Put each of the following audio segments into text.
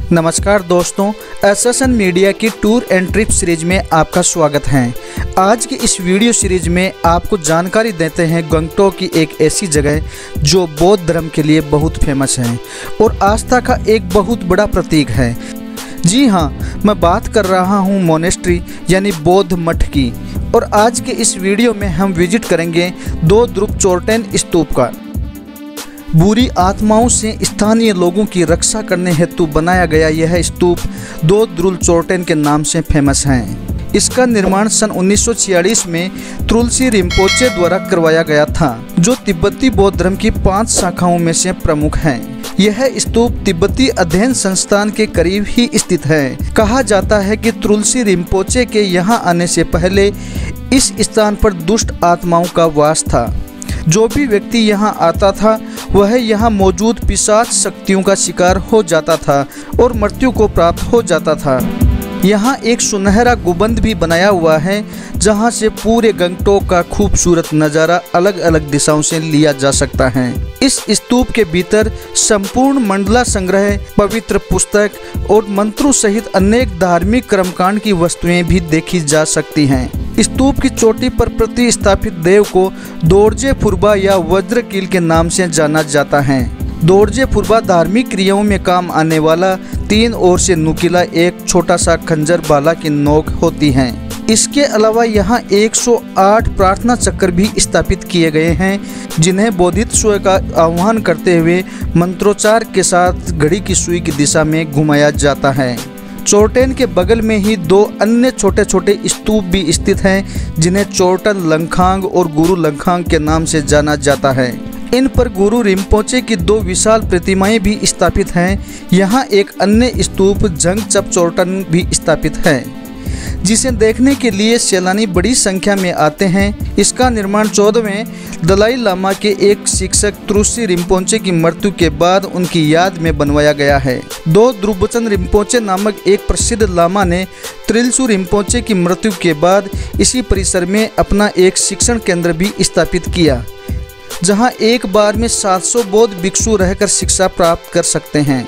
नमस्कार दोस्तों, SSN media की टूर एंड ट्रिप सीरीज में आपका स्वागत है। आज की इस वीडियो सीरीज में आपको जानकारी देते हैं गंगटोक की एक ऐसी जगह जो बौद्ध धर्म के लिए बहुत फेमस है और आस्था का एक बहुत बड़ा प्रतीक है। जी हाँ, मैं बात कर रहा हूँ मोनेस्ट्री यानी बौद्ध मठ की। और आज के इस वीडियो में हम विजिट करेंगे दो ध्रुव चोर्टेन स्तूप का। बुरी आत्माओं से स्थानीय लोगों की रक्षा करने हेतु बनाया गया यह स्तूप दो ध्रुव चोर्टेन के नाम से फेमस है। इसका निर्माण सन 1946 में त्रुलसी रिम्पोचे द्वारा करवाया गया था, जो तिब्बती बौद्ध धर्म की 5 शाखाओं में से प्रमुख है। यह स्तूप तिब्बती अध्ययन संस्थान के करीब ही स्थित है। कहा जाता है कि त्रुलसी रिम्पोचे के यहाँ आने से पहले इस स्थान पर दुष्ट आत्माओं का वास था। जो भी व्यक्ति यहाँ आता था वह यहाँ मौजूद पिशाच शक्तियों का शिकार हो जाता था और मृत्यु को प्राप्त हो जाता था। यहाँ एक सुनहरा गुंबद भी बनाया हुआ है, जहाँ से पूरे गंगटोक का खूबसूरत नज़ारा अलग अलग दिशाओं से लिया जा सकता है। इस स्तूप के भीतर संपूर्ण मंडला संग्रह, पवित्र पुस्तक और मंत्रों सहित अनेक धार्मिक कर्मकांड की वस्तुएं भी देखी जा सकती हैं। स्तूप की चोटी पर प्रतिस्थापित देव को दोरजे फुरबा या वज्रकील के नाम से जाना जाता है। दोरजे फुरबा धार्मिक क्रियाओं में काम आने वाला 3 ओर से नुकीला एक छोटा सा खंजर भाला की नोक होती है। इसके अलावा यहाँ 108 प्रार्थना चक्र भी स्थापित किए गए हैं, जिन्हें बोधिसत्व का आह्वान करते हुए मंत्रोच्चार के साथ घड़ी की सुई की दिशा में घुमाया जाता है। चोर्टेन के बगल में ही 2 अन्य छोटे छोटे स्तूप भी स्थित हैं, जिन्हें चोर्टन लंखांग और गुरु लंखांग के नाम से जाना जाता है। इन पर गुरु रिम्पोचे की 2 विशाल प्रतिमाएं भी स्थापित हैं। यहाँ एक अन्य स्तूप जंगचप चोर्टन भी स्थापित है, जिसे देखने के लिए सैलानी बड़ी संख्या में आते हैं। इसका निर्माण 14वें दलाई लामा के एक शिक्षक त्रुलसी रिम्पोचे की मृत्यु के बाद उनकी याद में बनवाया गया है। 2 ध्रुवचंद रिम्पोचे नामक एक प्रसिद्ध लामा ने त्रिलसु रिम्पोचे की मृत्यु के बाद इसी परिसर में अपना एक शिक्षण केंद्र भी स्थापित किया, जहां एक बार में 700 बौद्ध भिक्षु रहकर शिक्षा प्राप्त कर सकते हैं।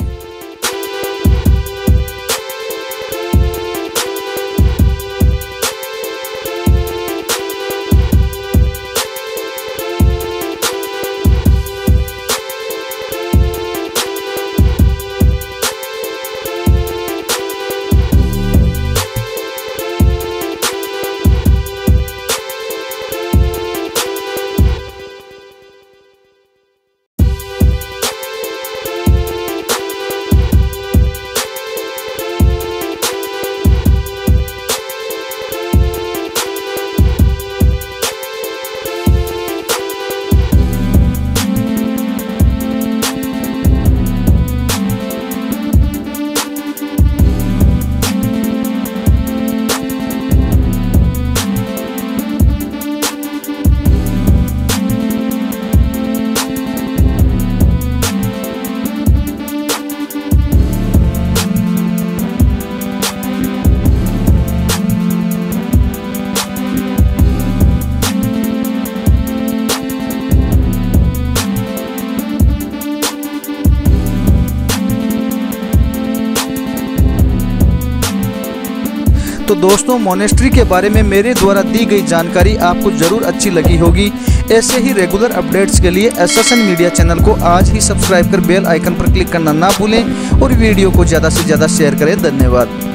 तो दोस्तों, मोनेस्ट्री के बारे में मेरे द्वारा दी गई जानकारी आपको ज़रूर अच्छी लगी होगी। ऐसे ही रेगुलर अपडेट्स के लिए एसएसएन मीडिया चैनल को आज ही सब्सक्राइब कर बेल आइकन पर क्लिक करना ना भूलें और वीडियो को ज़्यादा से ज़्यादा शेयर करें। धन्यवाद।